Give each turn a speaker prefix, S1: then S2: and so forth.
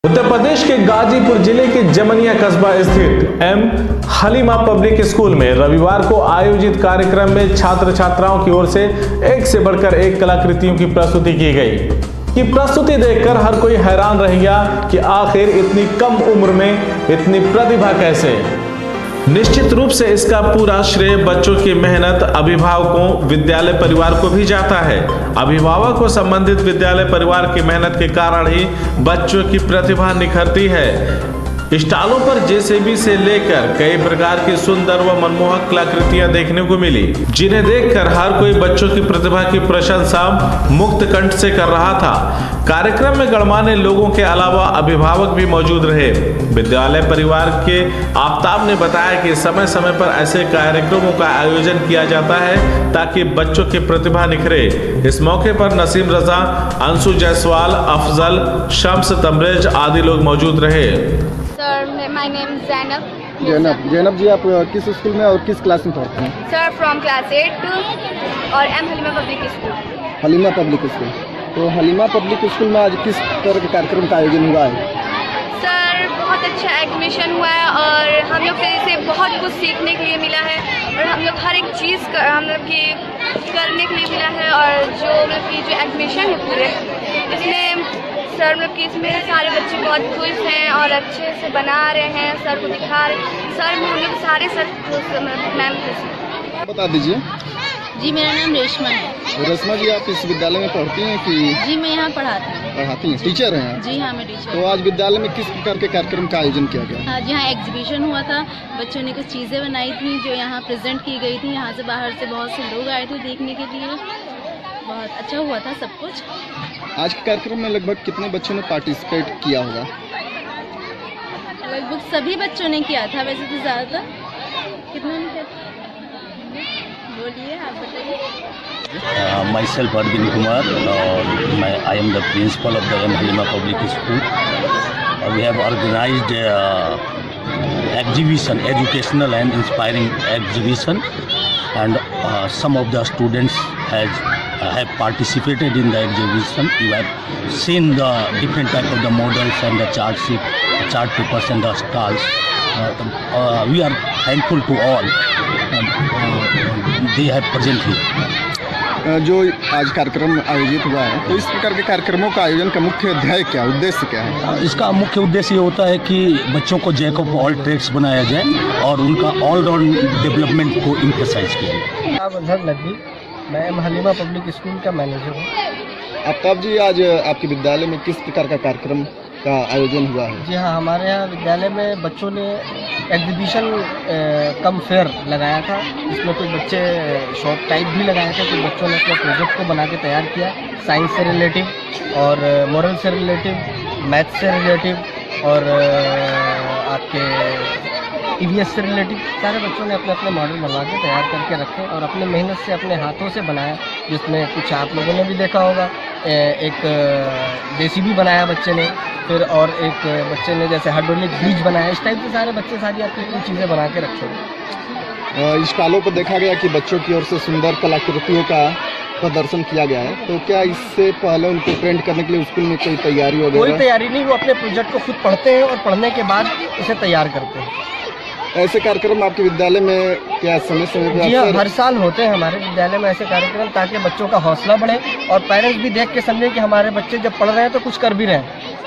S1: उत्तर प्रदेश के गाजीपुर जिले के जमनिया कस्बा स्थित एम हलीमा पब्लिक स्कूल में रविवार को आयोजित कार्यक्रम में छात्र छात्राओं की ओर से एक से बढ़कर एक कलाकृतियों की प्रस्तुति की गई। कि प्रस्तुति देखकर हर कोई हैरान रह गया कि आखिर इतनी कम उम्र में इतनी प्रतिभा कैसे। निश्चित रूप से इसका पूरा श्रेय बच्चों की मेहनत, अभिभावकों, विद्यालय परिवार को भी जाता है। अभिभावक को संबंधित विद्यालय परिवार की मेहनत के कारण ही बच्चों की प्रतिभा निखरती है। स्टॉलों पर जेसीबी से लेकर कई प्रकार की सुंदर व मनमोहक कलाकृतियां देखने को मिली, जिन्हें देखकर हर कोई बच्चों की प्रतिभा की प्रशंसा मुक्त कंठ से कर रहा था। कार्यक्रम में गणमान्य लोगों के अलावा अभिभावक भी मौजूद रहे। विद्यालय परिवार के आफताब ने बताया कि समय समय पर ऐसे कार्यक्रमों का आयोजन किया जाता है ताकि बच्चों की प्रतिभा निखरे। इस मौके पर नसीम रजा, अंशु जायसवाल, अफजल, शम्स तमरेज आदि लोग मौजूद रहे।
S2: Sir, my name is
S3: Zainab ji, आप किस स्कूल में और किस क्लास में पढ़ते हैं?
S2: सर, फ्रॉम क्लास 8 और M Halima public school.
S3: Halima public school. तो हलीमा पब्लिक स्कूल में आज किस तरह के कार्यक्रम का आयोजन हुआ है?
S2: सर, बहुत अच्छा एग्जीबिशन हुआ है और हम लोग से इसे बहुत कुछ सीखने के लिए मिला है और हम लोग हर एक चीज़ हम लोग की करने के लिए मिला है। और जो मतलब कि जो एग्जीबिशन है पूरे इसमें सर मतलब कि इसमें सारे बच्चे बहुत खुश हैं और अच्छे से बना रहे हैं, सर को दिखा रहे। सर हम लोग सारे सर मैम खुश हैं।
S3: बता दीजिए।
S4: जी, मेरा नाम रेशमा है।
S3: रेशमा जी, आप इस विद्यालय में पढ़ती हैं कि?
S4: जी, मैं यहाँ पढ़ाती
S3: हैं, टीचर हैं?
S4: जी हाँ, मैं टीचर।
S3: तो आज विद्यालय में किस प्रकार के कार्यक्रम का आयोजन किया गया?
S4: आज यहाँ एग्जीबिशन हुआ था, बच्चों ने कुछ चीज़ें बनाई थी जो यहाँ प्रेजेंट की गई थी। यहाँ से बाहर से बहुत से लोग आए थे देखने के लिए, बहुत अच्छा हुआ था सब कुछ।
S3: आज के कार्यक्रम में लगभग कितने बच्चों ने पार्टिसिपेट किया होगा?
S4: लगभग सभी बच्चों ने किया था, वैसे तो ज़्यादातर। कितने ने किया? बोलिए, आप बताइए।
S5: Myself Arvind Kumar, I am the principal of the M Halima Public School. We have organized exhibition, educational and inspiring exhibition, and some of the students have participated in the exhibition. You have seen the different type of the models and the chart sheet, the chart papers and the stalls. We are thankful to all. They have present here.
S3: जो आज कार्यक्रम आयोजित हुआ है, तो इस प्रकार के कार्यक्रमों का आयोजन का मुख्य ध्येय क्या, उद्देश्य क्या है?
S5: इसका मुख्य उद्देश्य ये होता है कि बच्चों को जैक ऑफ ऑल ट्रेड्स बनाया जाए और उनका ऑलराउंड डेवलपमेंट को एम्फसाइज किया जाए।
S6: अजहर नकवी, मैं एम हलीमा पब्लिक स्कूल का मैनेजर हूँ।
S3: आफ्ताब जी, आज आपके विद्यालय में किस प्रकार का कार्यक्रम का आयोजन हुआ है?
S6: जी हाँ, हमारे यहाँ विद्यालय में बच्चों ने एग्जीबिशन कम फेयर लगाया था। इसमें कुछ बच्चे शॉप टाइप भी लगाए थे, कुछ बच्चों ने अपने प्रोजेक्ट को बना के तैयार किया, साइंस से रिलेटिव और मॉरल से रिलेटिव, मैथ्स से रिलेटिव और आपके ईवीएस से रिलेटिव। सारे बच्चों ने अपने अपने मॉडल बनवा के तैयार करके रखे और अपने मेहनत से अपने हाथों से बनाया, जिसमें कुछ आप लोगों ने भी देखा होगा। एक जेसीबी बनाया बच्चे ने, फिर और एक बच्चे ने जैसे हाइड्रोलिक ब्रिज बनाया। इस टाइप से सारे बच्चे सारी अपनी चीज़ें बना के रखे।
S3: स्टॉलों पर देखा गया कि बच्चों की ओर से सुंदर कलाकृतियों का प्रदर्शन किया गया है, तो क्या इससे पहले उनको ट्रेंड करने के लिए स्कूल में कोई तैयारी वगैरह?
S6: कोई तैयारी नहीं, वो अपने प्रोजेक्ट को खुद पढ़ते हैं और पढ़ने के बाद इसे तैयार करते हैं।
S3: ऐसे कार्यक्रम आपके विद्यालय में क्या समय समय पर?
S6: जी हाँ, हर साल होते हैं हमारे विद्यालय में ऐसे कार्यक्रम, ताकि बच्चों का हौसला बढ़े और पेरेंट्स भी देख के समझे कि हमारे बच्चे जब पढ़ रहे हैं तो कुछ कर भी रहे हैं।